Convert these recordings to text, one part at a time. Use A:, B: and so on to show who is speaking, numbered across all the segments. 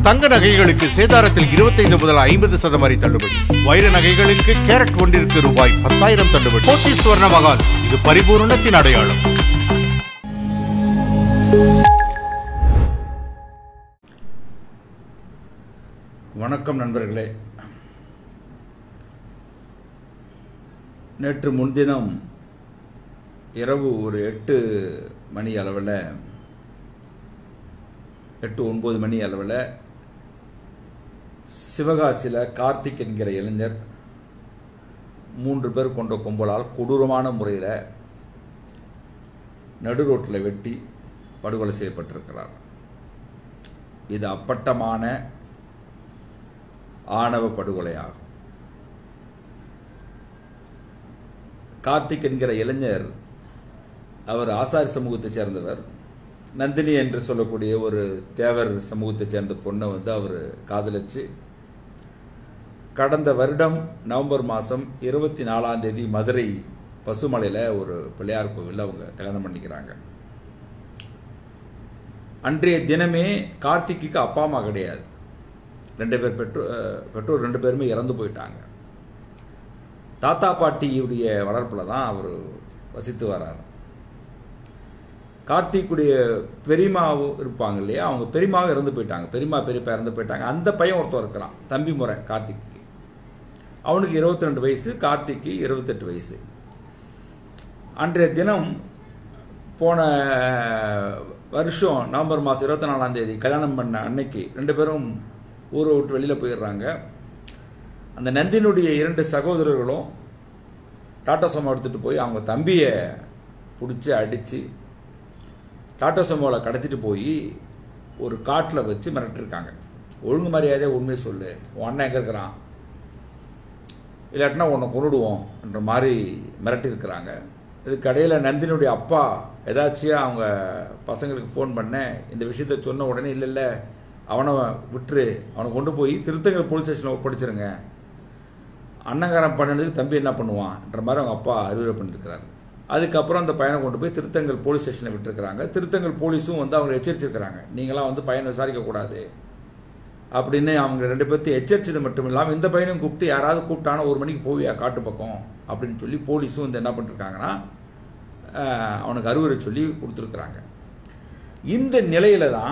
A: தங்க நகைகளுக்கு சேதாரத்தில் 25 முதல் 50% வரை தள்ளுபடி. வைர நகைகளுக்கு கேரட் ஒன்றிற்கு ரூபாய் 10,000 தள்ளுபடி. போத்தி ஸ்வர்ண மகால், இது பரிபூரணத்தின் அடையாளம்.
B: வணக்கம் நண்பர்களே. நேற்று முன்தினம் இரவு ஒரு 8-9 மணி அளவில் சிவகாசியில் கார்த்திக் என்கிற இளைஞர் 3 பேர் கொண்ட கும்பலால் கொடூரமான முறையில் நடு ரோட்டில் வெட்டி படுகொலை செய்யப்பட்டிருக்கிறார். இது அப்பட்டமான ஆணவ படுகொலையாகும். கார்த்திக் என்கிற இளைஞர் அவர் ஆசாரி சமூகத்தை சேர்ந்தவர். நந்தினி என்று சொல்லக்கூடிய ஒரு தேவர் சமூகத்தை சேர்ந்த பொண்ணை அவர் காதலிச்சு கடந்த வருடம் நவம்பர் மாதம் 24ஆம் தேதி மதுரை பசுமலையில் ஒரு பிள்ளையார் கோவில் அவங்க கல்யாணம் பண்ணிக்கிறாங்க. அன்றைய தினமே கார்த்திக்கு அப்பா அம்மா கிடையாது. 2 பேர் பெற்றோர் 2 பேருமே இறந்து போயிட்டாங்க. தாத்தா பாட்டியுடைய வளர்ப்பில் தான் அவர் வசித்து வர்றார். கார்த்திக்குடைய பெரியமாவும் இருப்பாங்க இல்லையா, அவங்க பெரியமாவும் இறந்து போயிட்டாங்க. பெரியப்பா இறந்து போயிட்டாங்க. அந்த பையன் ஒருத்தர் இருக்கிறான், தம்பி முறை கார்த்திக்கு. அவனுக்கு 22 வயசு, கார்த்திக்கு 28 வயசு. அன்றைய தினம் போன வருஷம் நவம்பர் மாதம் 24ஆம் தேதி கல்யாணம் பண்ண அன்னைக்கு 2 பேரும் ஊரை விட்டு வெளியில் போயிடுறாங்க. அந்த நந்தினுடைய 2 சகோதரர்களும் டாட்டா சுமோ எடுத்துகிட்டு போய் அவங்க தம்பியை பிடிச்சி அடித்து டாட்டா சுமோவில் கடத்திட்டு போய் ஒரு காட்டில் வச்சு மிரட்டிருக்காங்க. ஒழுங்கு மரியாதையாக உண்மையை சொல்லு, உன் அண்ணன் எங்கே இருக்கிறான், இல்லாட்டினா உன்னை கொண்டுடுவோம் என்ற மாதிரி மிரட்டியிருக்கிறாங்க. இதுக்கு இடையில் நந்தினுடைய அப்பா ஏதாச்சும் அவங்க பசங்களுக்கு ஃபோன் பண்ண இந்த விஷயத்த சொன்ன உடனே இல்லை அவனை விட்டுரு, அவனை கொண்டு போய் திருத்தங்கல் போலீஸ் ஸ்டேஷனில் ஒப்படைச்சிருங்க, அன்னங்காரம் பண்ணதுக்கு தம்பி என்ன பண்ணுவான்ன்ற மாதிரி அவங்க அப்பா அறிவுரை பண்ணியிருக்கிறார். அதுக்கப்புறம் அந்த பையனை கொண்டு போய் திருத்தங்கல் போலீஸ் ஸ்டேஷனில் விட்டுருக்கிறாங்க. திருத்தங்கல் போலீஸும் அவங்க எச்சரிச்சிருக்கிறாங்க, நீங்களாம் பையனை விசாரிக்கக்கூடாது அப்படின்னு. அவங்க 2 பேர்த்தையும் எச்சரிச்சது மட்டும் இல்லாமல் இந்த பையனையும் கூப்பிட்டு யாராவது கூப்பிட்டானா 1 மணிக்கு போவியா காட்டு பக்கம் அப்படின்னு சொல்லி போலீஸும் என்ன பண்ணிருக்காங்கன்னா அவனுக்கு அறிவுரை சொல்லி கொடுத்துருக்குறாங்க. இந்த நிலையில தான்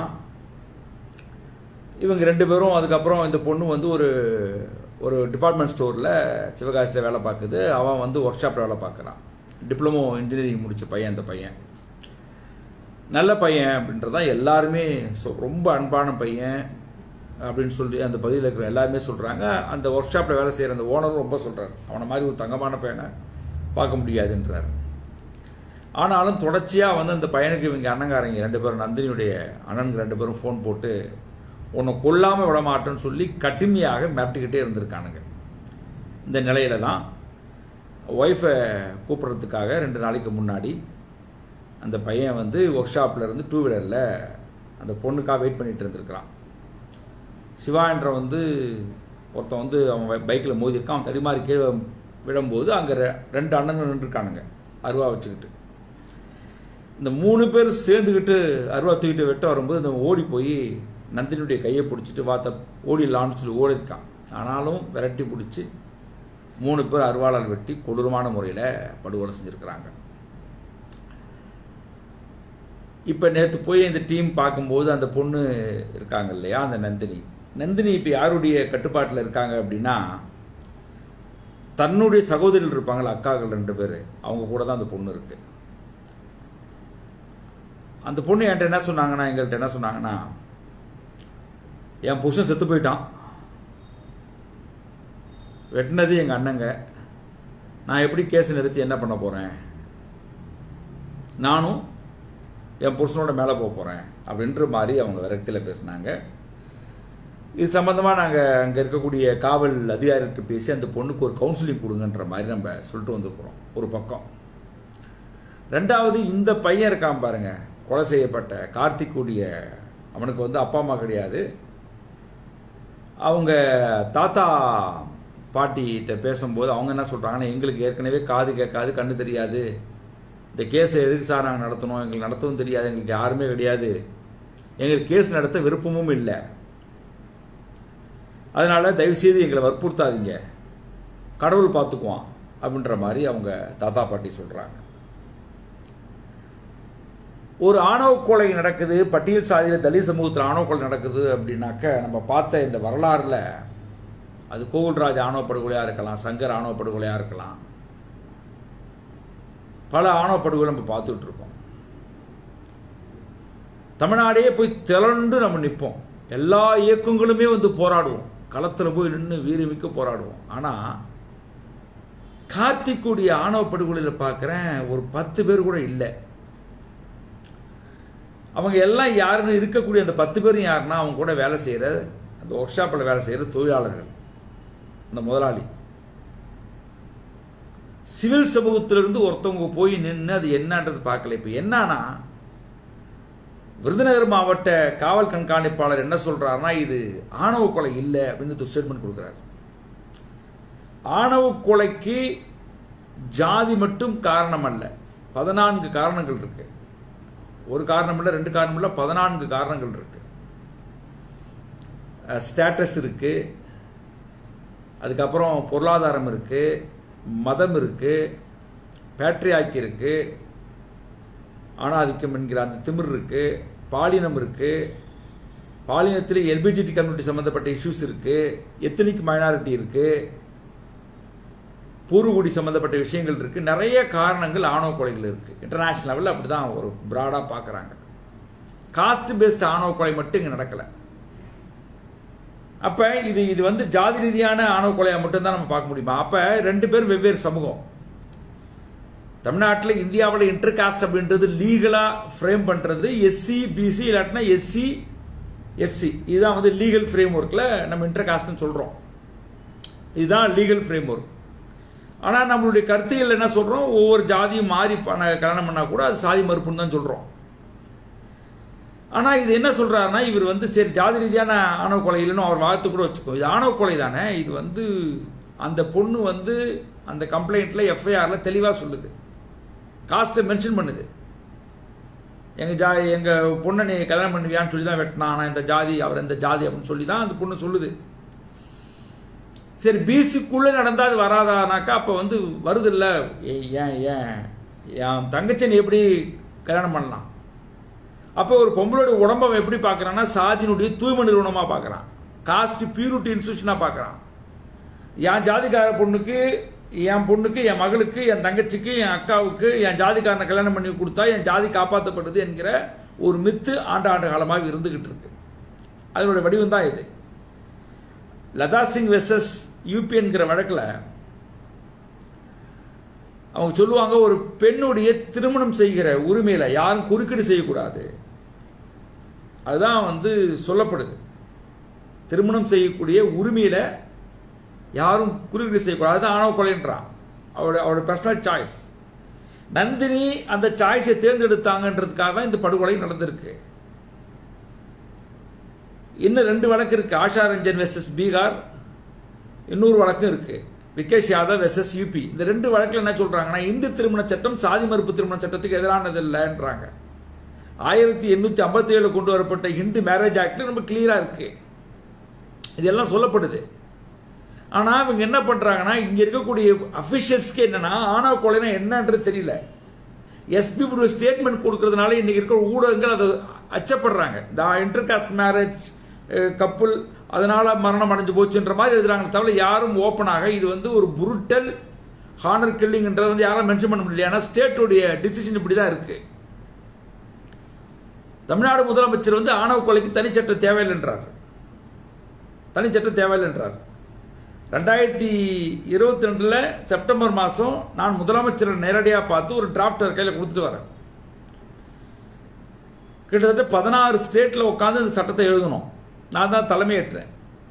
B: இவங்க 2 பேரும் அதுக்கப்புறம் இந்த பொண்ணு ஒரு டிபார்ட்மெண்ட் ஸ்டோரில் சிவகாசியில் வேலை பார்க்குது. அவன் ஒர்க் ஷாப்பில் வேலை பார்க்குறான். டிப்ளமோ இன்ஜினியரிங் முடித்த பையன். அந்த பையன் நல்ல பையன் அப்படின்றதான் எல்லாருமே ரொம்ப அன்பான பையன் அப்படின்னு சொல்லி அந்த பகுதியில் இருக்கிற எல்லாருமே சொல்கிறாங்க. அந்த ஒர்க் ஷாப்பில் வேலை செய்கிற அந்த ஓனரும் ரொம்ப சொல்கிறார், அவனை மாதிரி ஒரு தங்கமான பையனை பார்க்க முடியாதுன்றார். ஆனாலும் தொடர்ச்சியாக அந்த பையனுக்கு இவங்க அண்ணங்காரங்க 2 பேரும், நந்தினியுடைய அண்ணனுக்கு 2 பேரும் ஃபோன் போட்டு உன்னை கொல்லாமல் விட மாட்டேன்னு சொல்லி கடுமையாக மிரட்டிக்கிட்டே இருந்திருக்கானுங்க. இந்த நிலையில தான் ஒய்ஃபை கூப்பிட்றதுக்காக 2 நாளைக்கு முன்னாடி அந்த பையன் ஒர்க் ஷாப்பில் இருந்து 2 வீலரில் அந்த பொண்ணுக்காக வெயிட் பண்ணிட்டு இருந்திருக்கிறான். சிவா என்ற ஒருத்தன் அவன் பைக்கில் மோதிருக்கான். அவன் தடிமாறி கீழே விடும்போது அங்கே 2 அண்ணங்கள் நின்றுருக்கானுங்க அருவா வச்சுக்கிட்டு. இந்த 3 பேர் சேர்ந்துக்கிட்டு அருவா தூக்கிட்டு வெட்ட வரும்போது இந்த ஓடி போய் நந்தினியுடைய கையை பிடிச்சிட்டு ஓடிடலான்னு சொல்லி ஓடி இருக்கான். ஆனாலும் விரட்டி பிடிச்சி 3 பேர் அருவாளால் வெட்டி கொடூரமான முறையில் படுகொலை செஞ்சுருக்கிறாங்க. இப்போ நேற்று போய் இந்த டீம் பார்க்கும்போது அந்த பொண்ணு இருக்காங்க இல்லையா, அந்த நந்தினி இப்போ யாருடைய கட்டுப்பாட்டில் இருக்காங்க அப்படின்னா தன்னுடைய சகோதரிகள் இருப்பாங்களா, அக்காக்கள் 2 பேர், அவங்க கூட தான் அந்த பொண்ணு இருக்கு. அந்த பொண்ணு என்கிட்ட எங்கள்கிட்ட என்ன சொன்னாங்கன்னா, என் புருஷன் செத்து போயிட்டான், வெட்டினது எங்கள் அண்ணங்க, நான் எப்படி கேஸ் நிறுத்தி என்ன பண்ண போகிறேன், நானும் என் புருஷனோட மேலே போக போகிறேன் அப்படின்ற மாதிரி அவங்க விரக்தியில் பேசினாங்க. இது சம்பந்தமாக நாங்கள் அங்கே இருக்கக்கூடிய காவல் அதிகாரிகிட்ட பேசி அந்த பொண்ணுக்கு ஒரு கவுன்சிலிங் கொடுங்கன்ற மாதிரி நம்ம சொல்லிட்டு வந்திருக்கிறோம் ஒரு பக்கம். 2வது இந்த பையன் இருக்கான் பாருங்க, கொலை செய்யப்பட்ட கார்த்திக்குடைய, அவனுக்கு அப்பா அம்மா கிடையாது. அவங்க தாத்தா பாட்டிகிட்ட பேசும்போது அவங்க என்ன சொல்கிறாங்கன்னா, எங்களுக்கு ஏற்கனவே காது கேட்காது, கண்ணு தெரியாது, இந்த கேஸை எதுக்கு சார் நாங்கள் நடத்தணும், எங்களுக்கு நடத்தவும் தெரியாது, எங்களுக்கு யாருமே கிடையாது, எங்களுக்கு கேஸ் நடத்த விருப்பமும் இல்லை, அதனால் தயவுசெய்து எங்களை வற்புறுத்தாதீங்க, கடவுள் பார்த்துக்குவான் அப்படின்ற மாதிரி அவங்க தாத்தா பாட்டி சொல்கிறாங்க. ஒரு ஆணவ கொலை நடக்குது, பட்டியல் சாதியில் தலித் சமூகத்தில் ஆணவ கொலை நடக்குது அப்படின்னாக்க நம்ம பார்த்த இந்த வரலாறுல அது கோகுல்ராஜ் ஆணவ படுகொலையாக இருக்கலாம், சங்கர் ஆணவ படுகொலையாக இருக்கலாம், பல ஆணவ படுகொலை நம்ம பார்த்துட்டு இருக்கோம். தமிழ்நாடே போய் திரண்டு நம்ம நிற்போம், எல்லா இயக்கங்களுமே வந்து போராடுவோம், களத்தில் போய் நின்று வீரமிக்க போராடுவோம். ஆனால் கார்த்திக்குடைய ஆணவ படுகொலையில் பார்க்குறேன் ஒரு 10 பேர் கூட இல்லை. அவங்க எல்லாம் யாருன்னு இருக்கக்கூடிய அந்த 10 பேரும் யாருன்னா அவங்க கூட வேலை செய்கிற, அந்த ஒர்க் ஷாப்பில் வேலை செய்கிற தொழிலாளர்கள், அந்த முதலாளி. சிவில் சமூகத்திலிருந்து ஒருத்தவங்க போய் நின்று அது என்னன்றது பார்க்கல. இப்போ என்னன்னா விருதுநகர் மாவட்ட காவல் கண்காணிப்பாளர் என்ன சொல்றாருன்னா இது ஆணவ கொலை இல்லை அப்படின்னு ஸ்டேட்மெண்ட் கொடுக்குறாரு. ஆணவ கொலைக்கு ஜாதி மட்டும் காரணம் அல்ல, 14 காரணங்கள் இருக்கு. ஒரு காரணம் இல்லை, 2 காரணம் இல்லை, 14 காரணங்கள் இருக்கு. ஸ்டேட்டஸ் இருக்கு, அதுக்கப்புறம் பொருளாதாரம் இருக்கு, மதம் இருக்கு, பேட்ரியாக்கி இருக்கு, ஆணாதிக்கம் என்கிற அந்த திமிர் இருக்கு, பாலினம் இருக்கு, பாலினத்தில் எல்பிஜிடி கம்யூனிட்டி சம்பந்தப்பட்ட இஷ்யூஸ் இருக்கு, எத்தனிக் மைனாரிட்டி இருக்கு, பூர்வகுடி சம்பந்தப்பட்ட விஷயங்கள் இருக்கு. நிறைய காரணங்கள் ஆணவ கொலைகள் இருக்கு. இன்டர்நேஷனல் லெவலில் அப்படிதான் ஒரு பிராடா பார்க்குறாங்க. காஸ்ட் பேஸ்ட் ஆணவ கொலை மட்டும் இங்கே நடக்கலை. அப்ப இது வந்து ஜாதி ரீதியான ஆணவ கொலையை மட்டும்தான் நம்ம பார்க்க முடியுமா? அப்ப 2 பேரும் வெவ்வேறு சமூகம். தமிழ்நாட்டில் இந்தியாவில் இன்டர் காஸ்ட் அப்படின்றது லீகலா ஃப்ரேம் பண்றது எஸ்சி பிசி இல்லாட்டினா எஸ்சி எஃப்சி. இதுதான் வந்து லீகல் ஃப்ரேம் ஒர்க்ல நம்ம இன்டர் காஸ்ட்னு சொல்றோம். இதுதான் லீகல் ஃப்ரேம் ஒர்க். ஆனா நம்மளுடைய கருத்துகள் என்ன சொல்றோம், ஒவ்வொரு ஜாதியும் மாறி கல்யாணம் பண்ணா கூட அது சாதி மறுப்புன்னு தான் சொல்றோம். ஆனா இது என்ன சொல்றாருன்னா இவர் வந்து சரி ஜாதி ரீதியான ஆணவ கொலை இல்லைன்னு அவர் வார்த்தை கூட வச்சுக்கோ, இது ஆணவ கொலை தானே. இது வந்து அந்த பொண்ணு வந்து அந்த கம்ப்ளைண்ட்ல எஃப்ஐஆர்ல தெளிவா சொல்லுது, காஸ்ட்டை மென்ஷன் பண்ணுது. எங்க பொண்ணை நீ கல்யாணம் பண்ணுவியான்னு சொல்லி தான் வெட்டினா, ஆனா இந்த ஜாதி அவர் இந்த ஜாதி அப்படின்னு சொல்லி தான் அந்த பொண்ணு சொல்லுது. சரி பிசிக்குள்ள நடந்தா அது வராதானாக்கா அப்ப வந்து வருது இல்ல, என் தங்கச்சி நீ எப்படி கல்யாணம் பண்ணலாம்? அப்போ ஒரு பொம்பளோட உடம்பை எப்படி பார்க்கறான்னா சாதியினுடைய தூய்மை நிறுவனமா பார்க்கறான், காஸ்ட் பியூரிட்டி இன்ஸ்டிடியூஷனா பார்க்கறான். என் ஜாதிக்கார பொண்ணுக்கு, என் பொண்ணுக்கு, என் மகளுக்கு, என் தங்கச்சிக்கு, என் அக்காவுக்கு என் ஜாதிக்காரனை கல்யாணம் பண்ணி கொடுத்தா என் ஜாதி காப்பாற்றப்படுது என்கிற ஒரு மித்து ஆண்டு காலமாக இருந்துகிட்டு இருக்கு. அதனுடைய வடிவம் தான் இது. லதா சிங் வெர்சஸ் யூபி என்கிற வழக்கில் அவங்க சொல்லுவாங்க ஒரு பெண்ணுடைய திருமணம் செய்கிற உரிமையில யாரும் குறுக்கீடு செய்யக்கூடாது. அதுதான் வந்து சொல்லப்படுது. திருமணம் செய்யக்கூடிய உரிமையில யாரும் குறுக்கீடு செய்யக்கூடாது. அதுதான் ஆணவ கொலைன்றான். அவரோட பர்சனல் சாய்ஸ். நந்தினி அந்த சாய்ஸை தேர்ந்தெடுத்தாங்கன்றதுக்காக தான் இந்த படுகொலை நடந்திருக்கு. இன்னும் 2 வழக்கு இருக்கு. ஆஷா ரஞ்சன் வெர்சஸ் பீகார், இன்னொரு வழக்கம் இருக்கு விகேஷ் யாதவ் வெர்சஸ் யூபி. இந்த 2 வழக்கில் என்ன சொல்றாங்கன்னா இந்து திருமண சட்டம் சாதி மறுப்பு திருமண சட்டத்துக்கு எதிரானது இல்லைன்றாங்க. 1857 கொண்டு வரப்பட்ட ஹிந்து மேரேஜ் ஆக்ட்ல ரொம்ப கிளியரா இருக்கு, இதெல்லாம் சொல்லப்படுது. ஆனா இவங்க என்ன பண்றாங்கன்னா இங்க இருக்கக்கூடிய அபிஷியல்ஸ்க்கு என்னன்னா ஆணவ கொலைனா என்னன்றது தெரியல. எஸ்பி ஒரு ஸ்டேட்மெண்ட் கொடுக்கறதுனால இன்னைக்கு இருக்கிற ஊடகங்கள் அதை அச்சப்படுறாங்க. இன்டர் காஸ்ட் மேரேஜ் கப்புள் அதனால மரணம் அடைஞ்சு போச்சுன்ற மாதிரி எழுதுறாங்க. தவிர யாரும் ஓப்பனாக இது வந்து ஒரு புருட்டல் ஹானர் கில்லிங்ன்றது வந்து யாரும் மென்ஷன் பண்ண முடியல. ஏன்னா ஸ்டேட்டுடைய டிசிஷன் இப்படிதான் இருக்கு. தமிழ்நாடு முதலமைச்சர் வந்து ஆணவ கொலைக்கு தனிச்சட்டம் தேவையில்லைன்றார். 2022 செப்டம்பர் மாசம் நான் முதலமைச்சரை நேரடியாக பார்த்து ஒரு டிராப்ட் கையில் கொடுத்துட்டு வரேன். கிட்டத்தட்ட 16 ஸ்டேட்ல உட்காந்து இந்த சட்டத்தை எழுதணும். நான் தான் தலைமையேற்றேன்.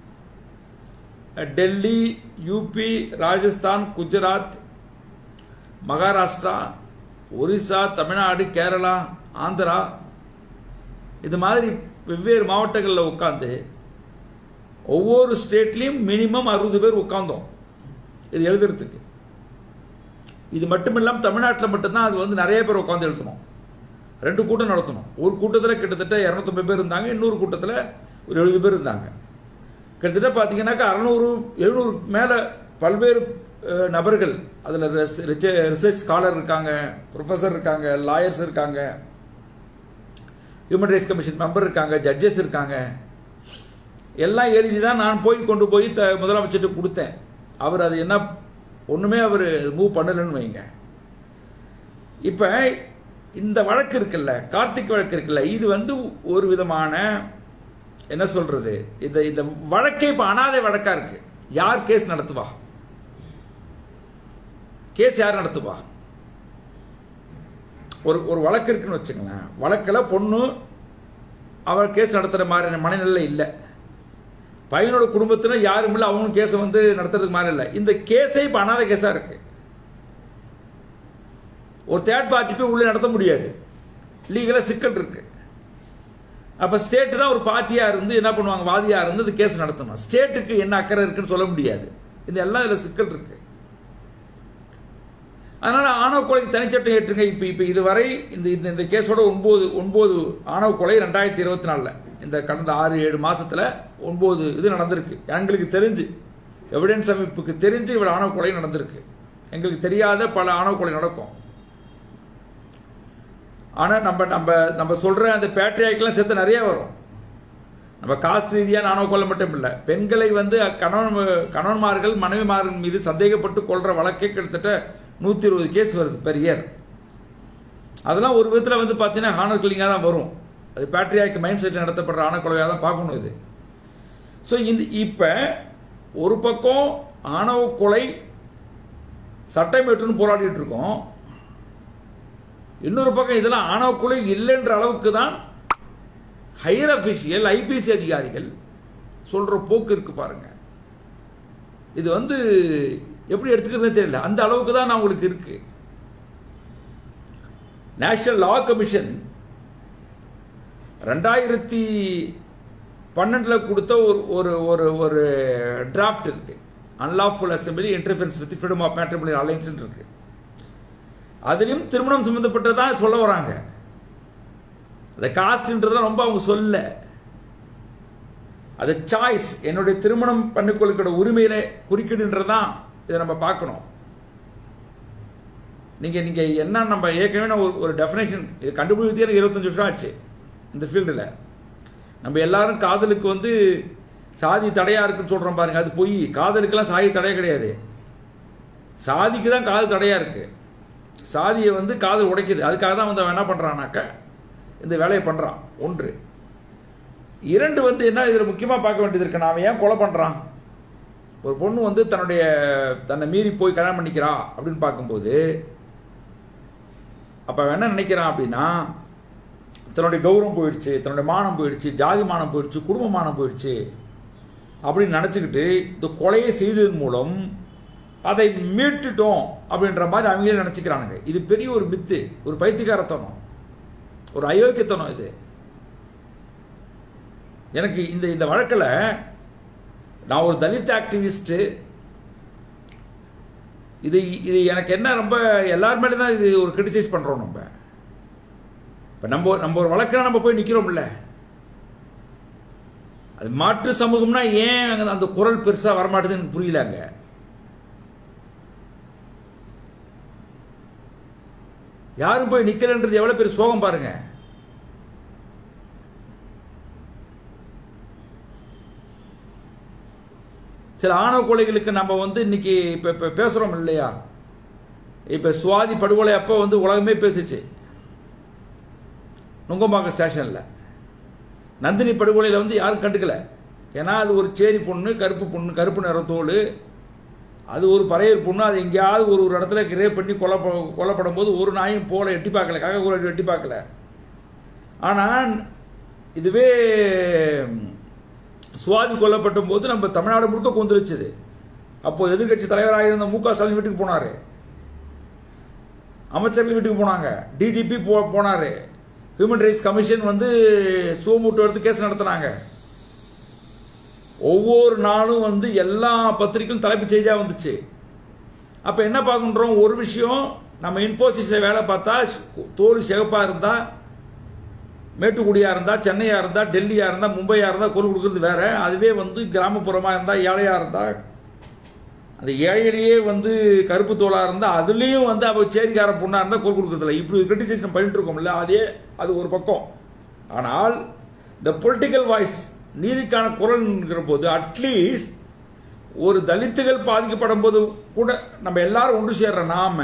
B: டெல்லி, யூபி, ராஜஸ்தான், குஜராத், மகாராஷ்டிரா, ஒரிசா, தமிழ்நாடு, கேரளா, ஆந்திரா, இது மாதிரி வெவ்வேறு மாவட்டங்களில் உட்காந்து ஒவ்வொரு ஸ்டேட்லையும் மினிமம் 60 பேர் உட்கார்ந்தோம் இது எழுதுறதுக்கு. இது மட்டும் இல்லாமல் தமிழ்நாட்டில் மட்டும்தான் அது வந்து நிறைய பேர் உட்காந்து எழுதணும். 2 கூட்டம் நடத்தணும். ஒரு கூட்டத்தில் கிட்டத்தட்ட 250 பேர் இருந்தாங்க, இன்னொரு கூட்டத்தில் ஒரு 70 பேர் இருந்தாங்க. கிட்டத்தட்ட பார்த்தீங்கன்னாக்கா 600-700 மேலே பல்வேறு நபர்கள் அதில் ரிசர்ச் ஸ்காலர் இருக்காங்க, ப்ரொஃபஸர் இருக்காங்க, லாயர்ஸ் இருக்காங்க, ஹியூமன் ரைட்ஸ் கமிஷன் மெம்பர் இருக்காங்க, ஜட்ஜஸ் இருக்காங்க. எல்லாம் எழுதி தான் நான் கொண்டு போய் முதலமைச்சர்கிட்ட கொடுத்தேன். அவர் அது என்ன ஒன்றுமே அவர் மூவ் பண்ணலன்னு வைங்க. இப்போ இந்த வழக்கு இருக்குல்ல, கார்த்திக் வழக்கு இருக்குல்ல, இது வந்து ஒரு விதமான என்ன சொல்றது, இந்த வழக்கே இப்போ அனாதை வழக்கா இருக்கு. யார் கேஸ் நடத்துவா? கேஸ் யார் நடத்துவா? ஒரு வழக்கு இருக்குன்னு வச்சுங்களேன், வழக்கில் பொண்ணு அவர் கேஸ் நடத்துற மாதிரி மனநிலை இல்லை, பையனோட குடும்பத்தினர் யாரும் இல்லை, அவங்களும் கேஸை வந்து நடத்துறதுக்கு மாதிரி இல்லை. இந்த கேஸே இப்போ அனாதை கேஸா இருக்கு. ஒரு தேர்ட் பார்ட்டி போய் உள்ளே நடத்த முடியாது, லீகலா சிக்கல் இருக்கு. அப்ப ஸ்டேட் தான் ஒரு பார்ட்டியா இருந்து என்ன பண்ணுவாங்க, வாதியா இருந்து இந்த கேஸ் நடத்தணும். ஸ்டேட்டுக்கு என்ன அக்கறை இருக்குன்னு சொல்ல முடியாது. இது எல்லாம் இதுல சிக்கல் இருக்கு. அதனால ஆணவ கொலைக்கு தனிச்சட்டம் ஏற்றுங்க. இப்ப இதுவரை இந்த கேஸோட 9 ஆணவ கொலை 2024 இந்த கடந்த 6-7 மாசத்துல 9 இது நடந்திருக்கு. எங்களுக்கு தெரிஞ்சு, எவிடன்ஸ் அமைப்புக்கு தெரிஞ்சு இவ்வளவு ஆணவ கொலை நடந்திருக்கு. எங்களுக்கு தெரியாத பல ஆணவ கொலை நடக்கும். ஆனா நம்ம சொல்ற அந்த பேட்ரியாக்கெல்லாம் சேர்த்து நிறைய வரும். நம்ம காஸ்ட் ரீதியான ஆணவ கொலை மட்டும் இல்லை, பெண்களை வந்து கணவன்மார்கள் மனைவிமார்கள் மீது சந்தேகப்பட்டு கொள்ற வழக்கே கிட்டத்தட்ட 120 கேஸ் வருது பெர் இயர். அதெல்லாம் ஒரு விதத்தில் வந்து பார்த்தீங்கன்னா ஹானர் கில்லிங்காக தான் வரும். அது பேட்ரியாக் மைண்ட் செட் நடத்தப்படுற ஆணவ கொலையாக தான் பார்க்கணும் இது. ஸோ இப்போ ஒரு பக்கம் ஆணவ கொலை சட்டம் ஏற்றுன்னு போராடிட்டு இருக்கோம், இன்னொரு பக்கம் இதெல்லாம் ஆணவ கொலை இல்லைன்ற அளவுக்கு தான் ஹையர் அபிஷியல் ஐபிசி அதிகாரிகள் சொல்ற போக்கு இருக்கு பாருங்க. இது வந்து எப்படி எடுத்துக்கிறதுன்னு தெரியல, அந்த அளவுக்கு தான் நான் உங்களுக்கு இருக்கு. நேஷனல் லா கமிஷன் 2012 கொடுத்த ஒரு டிராஃப்ட் இருக்கு, unlawful assembly interference with freedom of matrimonial alliance இருக்கு. அதிலும் திருமணம் சம்பந்தப்பட்டதான் சொல்ல வராங்க. அந்த காஸ்ட்ன்றத ரொம்ப அவங்க சொல்ல, அது சாய்ஸ், என்னுடைய திருமணம் பண்ணிக்கொள்கிற உரிமையில குறிக்கிடுன்றதான் இதை நம்ம பார்க்கணும். நீங்க என்ன, நம்ம ஏற்கனவே ஒரு டெஃபினேஷன் இது கண்டுபிடிச்சே 25 வருஷம் ஆச்சு இந்த ஃபீல்டில். நம்ம எல்லாரும் காதலுக்கு வந்து சாதி தடையா இருக்குன்னு சொல்றோம் பாருங்க, அது பொய். காதலுக்கெல்லாம் சாதி தடையா கிடையாது, சாதிக்கு தான் காதல் தடையா இருக்கு. சாதியை வந்து காதல் உடைக்குது, அதுக்காக தான் வந்து அவன் என்ன பண்றான்னாக்க இந்த வேலையை பண்றான். 1. 2 வந்து என்ன இதுல முக்கியமா பார்க்க வேண்டியது இருக்கு, அவன் ஏன் கொலை பண்றான்? ஒரு பொண்ணு வந்து தன்னை மீறி போய் கல்யாணம் பண்ணிக்கிறா அப்படின்னு பார்க்கும்போது அப்ப அவன் என்ன நினைக்கிறான் அப்படின்னா, தன்னுடைய கௌரவம் போயிடுச்சு, தன்னுடைய மானம் போயிடுச்சு, ஜாதி மானம் போயிடுச்சு, குடும்ப மானம் போயிடுச்சு அப்படின்னு நினைச்சுக்கிட்டு இந்த கொலையை செய்ததன் மூலம் அதை மீட்டுட்டோம் அப்படின்ற மாதிரி அவங்களே நினைச்சுக்கிறானுங்க. இது பெரிய ஒரு மித்து, ஒரு பைத்தியக்காரத்தனம், ஒரு அயோக்கியத்தனம். இது எனக்கு இந்த வழக்கில் நான் ஒரு தலித் ஆக்டிவிஸ்ட், இது எனக்கு என்ன ரொம்ப எல்லாருமே தான் இது ஒரு கிரிட்டிசைஸ் பண்றோம். நம்ம ஒரு வழக்கில் நம்ம போய் நிக்கிறோம்ல, அது மாற்று சமூகம்னா ஏன் அந்த குரல் பெருசா வரமாட்டேதுன்னு புரியலங்க. யாரும் போய் நிக்கலன்றது எவ்வளவு பெரிய சோகம் பாருங்க. சில ஆணவ கொலைகளுக்கு நம்ம வந்து இன்னைக்கு இப்ப பேசுறோம் இல்லையா, இப்ப சுவாதி படுகொலை அப்ப வந்து உலகமே பேசிச்சு நுங்கம்பாக்கம் ஸ்டேஷன்ல. நந்தினி படுகொலையில வந்து யாரும் கண்டுக்கல, ஏன்னா அது ஒரு சேரி பொண்ணு, கருப்பு நிற தோல், அது ஒரு பறையர் பொண்ணு, அது எங்கேயாவது ஒரு இடத்துல ரேப் பண்ணி கொல்லப்படும் போது ஒரு நாயும் போல எட்டி பார்க்கல, காக்க எட்டி பார்க்கல. ஆனா இதுவே சுவாதி கொல்லப்பட்ட போது நம்ம தமிழ்நாடு முழுக்க கொந்தளிச்சது. அப்போ எதிர்கட்சி தலைவராக இருந்த மு க ஸ்டாலின் வீட்டுக்கு போனாரு, அமைச்சர்கள் வீட்டுக்கு போனாங்க, டிஜிபி போனாரு, ஹியூமன் ரைட்ஸ் கமிஷன் வந்து சோமூட்டு எடுத்து கேஸ் நடத்தினாங்க. ஒவ்வொரு நாளும் வந்து எல்லா பத்திரிகையும் தலைப்பு செய்தியா வந்துச்சு. அப்ப என்ன பார்க்கின்றோம், ஒரு விஷயம், நம்ம இன்ஃபோசிஸ்ல வேலை பார்த்தா தோல் சிகப்பா இருந்தா மேட்டுக்குடியா இருந்தா, சென்னையா இருந்தா, டெல்லியா இருந்தா, மும்பையா இருந்தா குரல் கொடுக்கறது வேற. அதுவே வந்து கிராமப்புறமா இருந்தா, ஏழையா இருந்தா, அந்த ஏழையிலேயே வந்து கருப்பு தோளா இருந்தா, அதுலயும் வந்து அவ சேரிக்கார பொண்ணா இருந்தா குரல் கொடுக்கறது இல்லை. இப்படி கிரிட்டிசைசேஷன் பண்ணிட்டு இருக்கோம்ல, அது ஒரு பக்கம். ஆனால் இந்த பொலிட்டிக்கல் வாய்ஸ், நீதிக்கான குரல்ங்கிற போது அட்லீஸ்ட் ஒரு தலித்துகள் பாதிக்கப்படும் போது கூட நம்ம எல்லாரும் ஒன்று சேர்ற நாம,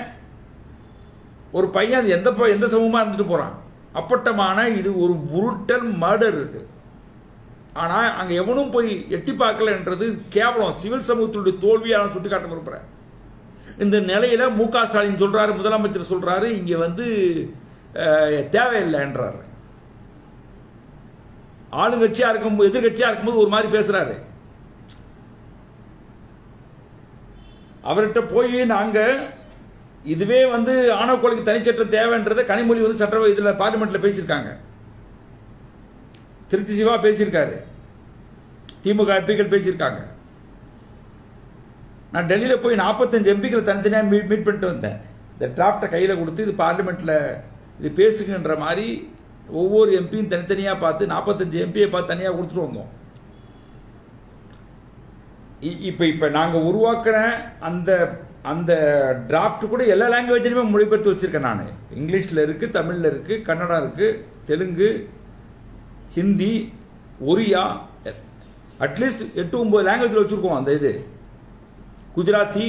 B: ஒரு பையன் அது எந்த சமூகமா இருந்துட்டு போறான், அப்பட்டமான இது ஒரு புருட்டல் மர்டர் இருக்கு. ஆனா அங்க எவனும் போய் எட்டி பார்க்கலன்றது கேவலம். சிவில் சமூகத்தினுடைய தோல்வியான சுட்டிக்காட்ட விரும்புறேன். இந்த நிலையில மு.க. ஸ்டாலின் சொல்றாரு, முதலமைச்சர் சொல்றாரு, இங்க வந்து தேவையில்லைன்றாரு. ஆளுங்கட்சியா இருக்கும், எதிர்கட்சியா இருக்கும்போது ஒரு மாதிரி பேசுறாரு. அவர்கிட்ட போய் நாங்க இதுவே வந்து ஆணவ கொலைக்கு தனிச்சட்டம் தேவைன்றதை கனிமொழி வந்து சட்ட இதுல பார்லிமெண்ட்ல பேசியிருக்காங்க. திருச்சி சிவா பேசியிருக்காரு, திமுக எம்பிக்கள் பேசியிருக்காங்க. நான் டெல்லியில போய் 45 எம்பிக்கள் தனித்தனியா மீட் பண்ணிட்டு வந்தேன். இந்த டிராப்டை கையில கொடுத்து இது பார்லிமெண்ட்ல இது பேசுகின்ற மாதிரி ஒவ்வொரு எம்பியும் தனித்தனியா பார்த்து 45 எம்பியை பார்த்து தனியா கொடுத்துட்டு வந்தோம். இப்ப நாங்க உருவாக்குற அந்த அந்த டிராஃப்ட் கூட எல்லா லாங்குவேஜ்லயுமே மொழிபெயர்த்து வச்சிருக்கேன். நான் இங்கிலீஷ்ல இருக்கு, தமிழ்ல இருக்கு, கன்னடா இருக்கு, தெலுங்கு, ஹிந்தி, ஒரியா, அட்லீஸ்ட் 8-9 லாங்குவேஜ்ல வச்சிருக்கோம். அந்த இது குஜராத்தி,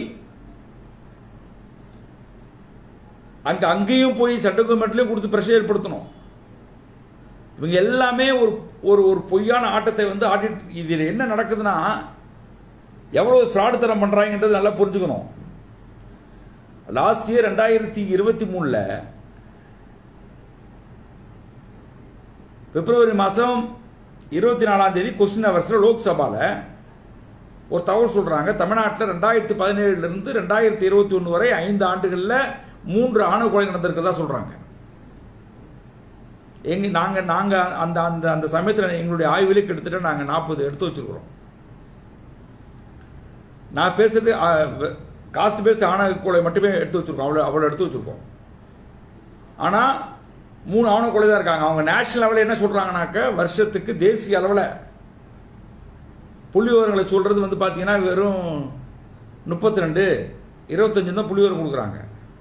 B: அங்கேயும் போய் சென்ட்ரல் கவர்மெண்ட்லயும் கொடுத்து பிரஷர் ஏற்படுத்தணும். இவங்க எல்லாமே ஒரு ஒரு பொய்யான ஆட்டத்தை வந்து ஆடிட். இதுல என்ன நடக்குதுன்னா, எவ்வளவு ஃப்ராடு தரம் பண்றாங்கன்றது நல்லா புரிஞ்சுக்கணும். லாஸ்ட் இயர் 2023 பிப்ரவரி மாசம் 24ஆம் தேதி கொஸ்டின் அவர்ஸ்ல லோக்சபால ஒரு தகவல் சொல்றாங்க. தமிழ்நாட்டில் 2017 இருந்து 2021 வரை 5 ஆண்டுகள்ல 3 ஆணவ கொலை நடந்திருக்கிறதா சொல்றாங்க. நாங்க அந்த அந்த அந்த சமயத்தில் எங்களுடைய ஆய்விலே கிட்டத்தட்ட நாங்க 40 எடுத்து வச்சிருக்கிறோம். நான் பேசுறது காஸ்ட் பேஸ்ட் ஆணவ கொலை மட்டுமே எடுத்து வச்சிருக்கோம். அவ்வளவு எடுத்து வச்சிருக்கோம். ஆனா 3 ஆணவ கொலை தான் இருக்காங்க. அவங்க நேஷனல் லெவலில் என்ன சொல்றாங்கன்னாக்க, வருஷத்துக்கு தேசிய அளவில் புள்ளி விவரங்களை சொல்றது வந்து பாத்தீங்கன்னா வெறும் 32, 25 தான் புள்ளி விவரம் கொடுக்குறாங்க.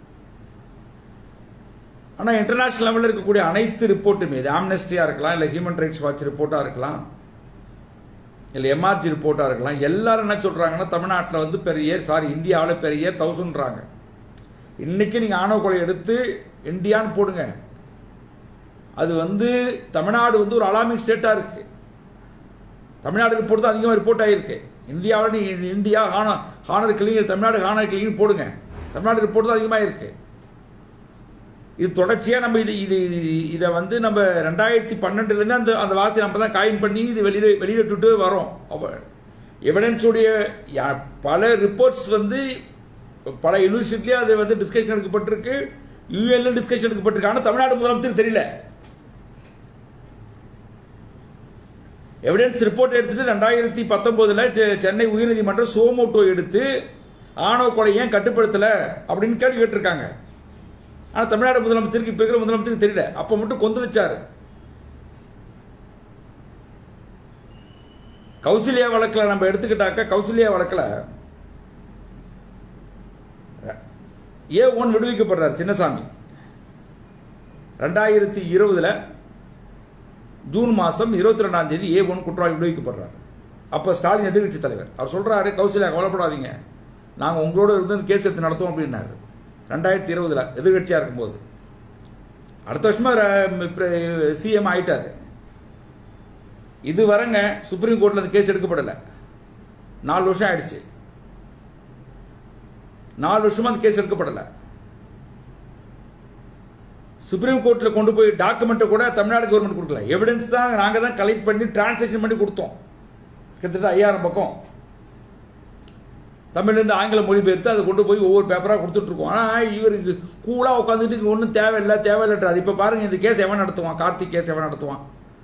B: ஆனா இன்டர்நேஷனல் லெவலில் இருக்கக்கூடிய அனைத்து ரிப்போர்ட்டுமே, இது ஆம்னஸ்டியா இருக்கலாம், இல்ல ஹியூமன் ரைட்ஸ் வாட்ச் ரிப்போர்ட்டா இருக்கலாம், இல்ல எம்ஆர்ஜி ரிப்போர்ட்டா இருக்கலாம், எல்லாரும் என்ன சொல்றாங்கன்னா, தமிழ்நாட்டில் வந்து இந்தியாவில் பெரிய 1000ன்றாங்க. இன்னைக்கு நீங்க ஆணவ கொலை எடுத்து இந்தியான்னு போடுங்க, அது வந்து தமிழ்நாடு வந்து ஒரு அலாமிக் ஸ்டேட்டா இருக்கு. தமிழ்நாடு ரிப்போர்ட் தான் அதிகமாக ரிப்போர்ட் ஆகிருக்கு. இந்தியாவில் India honour killing, Tamil Nadu honour killing போடுங்க, தமிழ்நாடு ரிப்போர்ட் தான் அதிகமாக இருக்கு. இது தொடர்ச்சியா நம்ம இதை வந்து நம்ம 2012 அந்த அந்த வார்த்தை நம்ம தான் காயின் பண்ணி இது வெளியிட்டு வரோம். எவிடன்ஸ் உடைய பல ரிப்போர்ட்ஸ் வந்து பல யூனிவர்சிட்டிலேயே அது வந்து டிஸ்கஷன் எடுக்கப்பட்டிருக்கு, யூஎன்ல டிஸ்கஷன் எடுக்கப்பட்டிருக்கு. ஆனால் தமிழ்நாடு முதலமைச்சர் தெரியல. எவிடன்ஸ் ரிப்போர்ட் எடுத்துட்டு 2019 சென்னை உயர்நீதிமன்றம் சோமோட்டோ எடுத்து ஆணவ கொலை ஏன் கட்டுப்படுத்தல அப்படின்னு கேள்வி கேட்டிருக்காங்க. ஆனா தமிழ்நாடு முதலமைச்சருக்கு, இப்ப இருக்கிற முதலமைச்சருக்கு தெரியல. அப்ப மட்டும் கொந்தளிச்சாரு. கௌசல்யா வழக்கில் நம்ம எடுத்துக்கிட்டாக்க, கௌசல்யா வழக்கில் A1 விடுவிக்கப்படுறார் சின்னசாமி. 2020 ஜூன் மாசம் 22ஆம் தேதி A1 குற்றவாளி விடுவிக்கப்படுறார். அப்ப ஸ்டாலின் எதிர்கட்சி தலைவர் அவர் சொல்றாரு, கௌசல்யா கவலைப்படாதீங்க, நாங்க உங்களோட இருந்து கேஸ் எடுத்து நடத்துவோம் அப்படின்னாரு. 2020 எதிர்கட்சியா இருக்கும்போது. அடுத்த வருஷமா சிஎம் ஆயிட்டாரு. இது வரங்க சுப்ரீம் கோர்ட்ல அந்த கேஸ் எடுக்கப்படல. 4 வருஷம் ஆயிடுச்சு. 4 வருஷமா அந்த கேஸ் எடுக்கப்படல. சுப்ரீம் கோர்ட்ல கொண்டு போய் டாக்குமெண்ட் கூட தமிழ்நாடு கவர்மெண்ட் கொடுக்கல. எவிடன்ஸ் தான் நாங்க தான் கலெக்ட் பண்ணி டிரான்ஸ்லேஷன் பண்ணி கொடுத்தோம். கிட்டத்தட்ட 5000 பக்கம் தமிழ்லேருந்து ஆங்கில மொழிபெயர்த்து அதை கொண்டு போய் ஒவ்வொரு பேப்பரா கொடுத்துட்டு இருக்கோம். ஆனா இவருக்கு கூலா உட்காந்துட்டு ஒன்றும் தேவையில்லைன்றாரு. இப்ப பாருங்க, இந்த கேஸ் எவன் நடத்துவான்? கார்த்திக் கேஸ் எவன் நடத்துவான்?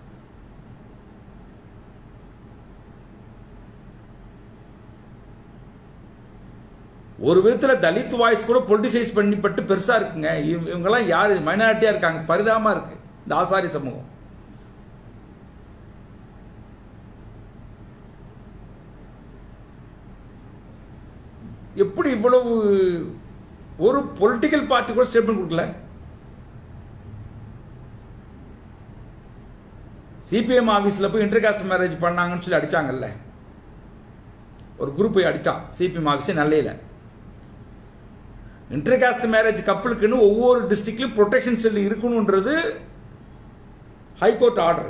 B: ஒரு விதத்துல தலித் வாய்ஸ் கூட பொலிட்டிசைஸ் பண்ணி பட்டு பெருசா இருக்குங்க. இவங்க எல்லாம் யாரு? மைனாரிட்டியா இருக்காங்க. பரிதாபமா இருக்கு இந்த ஆசாரி சமூகம். எப்படி இவ்வளவு ஒரு பொலிட்டிக்கல் பார்ட்டி கூட ஸ்டேட்மெண்ட் கொடுக்கல? சிபிஎம் ஆபீஸ்ல போய் இன்டர்காஸ்ட் மேரேஜ் பண்ணாங்கன்னு சொல்லி அடிச்சாங்கல்ல, ஒரு குரூப் போய் அடிச்சான் சிபிஎம் ஆபீஸ் நல்லையில. இன்டர்காஸ்ட் மேரேஜ் கப்பலுக்குன்னு ஒவ்வொரு டிஸ்ட்ரிக்ட்லயும் ப்ரொடெக்ஷன் செல் இருக்கணும்ன்றது ஹைகோர்ட் ஆர்டர்.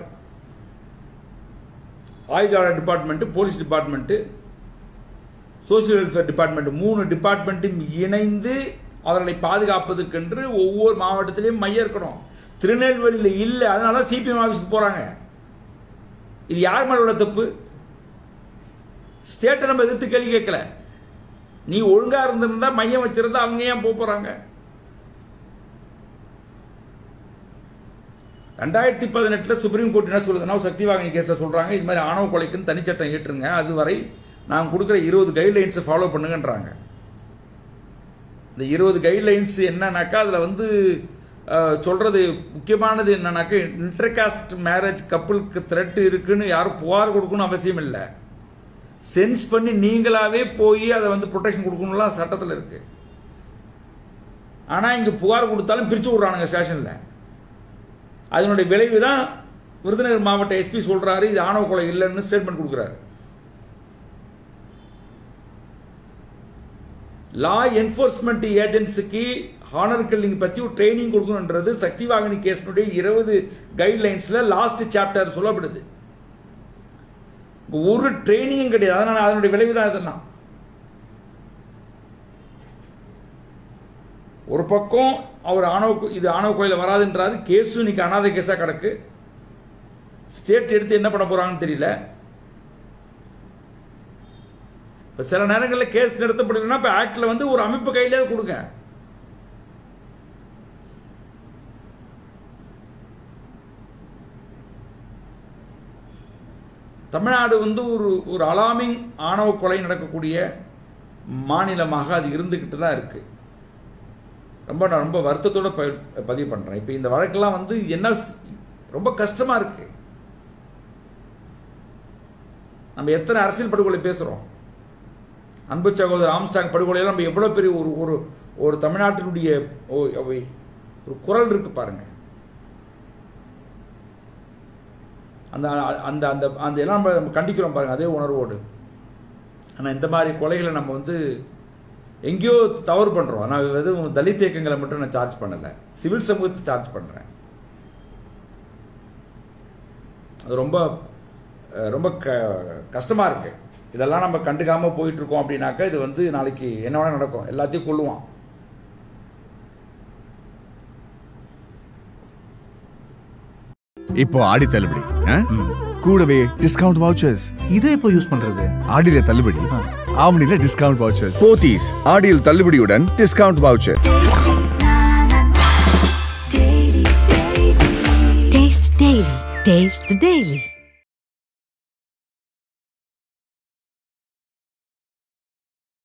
B: ஆயுதப்படை department, police department, social welfare department, 3 டிபார்ட்மெண்ட்டும் இணைந்து அவர்களை பாதுகாப்பதற்கென்று ஒவ்வொரு மாவட்டத்திலையும் மையம் இருக்கணும். திருநெல்வேலியில் இல்லை, அதனால சிபிஎம் ஆபீஸ்க்கு போறாங்க. இது யார் மேல உள்ள தப்பு? ஸ்டேட்டை நம்ம எதிர்த்து கேள்வி கேட்கல. நீ ஒழுங்கா இருந்திருந்தா மையம் வச்சிருந்தா அவங்க ஏன் போறாங்க? 2018 சுப்ரீம் கோர்ட் என்ன சொல்லுதுன்னா, சக்திவாகினி கேஸ்ல சொல்றாங்க, இது மாதிரி ஆணவ கொலைக்குன்னு தனிச்சட்டம் ஏற்றுங்க, அதுவரை நான் கொடுக்குற 20 கைட்லைன்ஸ் ஃபாலோ பண்ணுங்கன்றாங்க. இந்த 20 கைட்லைன்ஸ் என்னன்னாக்கா அதுல வந்து சொல்றது முக்கியமானது என்னன்னாக்கா, இன்டர்காஸ்ட் மேரேஜ் கப்பலுக்கு த்ரெட் இருக்குன்னு யாரும் புகார் கொடுக்கணும் அவசியம் இல்லை. சென்ஸ் பண்ணி நீங்களாவே போய் அதை வந்து ப்ரொடெக்ஷன் கொடுக்கணும்லாம் சட்டத்தில் இருக்கு. ஆனா இங்க புகார் கொடுத்தாலும் பிரிச்சு விடுறானுங்க ஸ்டேஷன்ல. அதனுடைய விளைவு தான் விருதுநகர் மாவட்ட எஸ்பி சொல்றாரு, இது ஆணவ கொலை இல்லைன்னு ஸ்டேட்மெண்ட் கொடுக்கிறாரு. லா என்ஃபோர்ஸ்மெண்ட் ஏஜென்சிக்கு ஹானர் கில்லிங் பத்தி ஒரு ட்ரைனிங் கொடுக்கணும்ன்றது சக்திவாகினி கேஸ்னுடைய 20 கைட்லைன்ஸ்ல லாஸ்ட் சாப்டர் சொல்லப்படுது. ஒரு ட்ரைனிங்கும் கிடையாது. அதனால அதனுடைய விளைவு தான் இதெல்லாம். ஒரு பக்கம் அவர் இது ஆணவ கொலையில் வராதுன்றாரு, கேஸும் இன்னைக்கு அனாதை கேஸா கிடக்கு. ஸ்டேட் எடுத்து என்ன பண்ண போறாங்கன்னு தெரியல. இப்ப சில நேரங்களில் கேஸ் நிறுத்தப்படலைன்னா இப்ப ஆக்ட்ல வந்து ஒரு அமைப்பு கையிலே கொடுங்க. தமிழ்நாடு வந்து ஒரு அலாமிங் ஆணவ கொலை நடக்கக்கூடிய மாநிலமாக அது இருந்துகிட்டு தான் இருக்கு. நான் ரொம்ப வருத்தத்தோட பதிவு பண்றேன். இப்ப இந்த வழக்கெல்லாம் வந்து என்ன ரொம்ப கஷ்டமா இருக்கு. நம்ம எத்தனை அரசியல் படுகொலை பேசுறோம். அன்பு சகோதரர் ஆம்ஸ்டாங் படுகொலையில நம்ம எவ்வளவு பெரிய ஒரு தமிழ்நாட்டினுடைய ஒரு குரல் இருக்கு பாருங்க. அந்த அந்த அந்த அந்த எல்லாம் நம்ம கண்டிக்கிறோம் பாருங்க, அதே உணர்வோடு. ஆனா இந்த மாதிரி கொலைகளை நம்ம வந்து எங்கேயோ தவறு பண்றோம். நான் எதுவும் தலித் இயக்கங்களை மட்டும் நான் சார்ஜ் பண்ணல, சிவில் சமூகத்தை சார்ஜ் பண்றேன். அது ரொம்ப ரொம்ப கஷ்டமா இருக்கு. இதெல்லாம் நம்ம கண்டுக்காம போயிட்டு இருக்கோம் அப்படின்னாக்கா இது வந்து நாளைக்கு என்ன வேணா நடக்கும், எல்லாத்தையும் கொள்ளுவான்.
C: இப்போ ஆடி தள்ளுபடி கூடவே டிஸ்கவுண்ட் வவுச்சர்ஸ்.
D: இதை எப்போ யூஸ் பண்றது?
C: ஆடியில தள்ளுபடி, ஆவணியில டிஸ்கவுண்ட் வவுச்சர்ஸ். போத்தீஸ் ஆடியில் தள்ளுபடியுடன் discount voucher.
E: Taste Daily. Taste the Daily.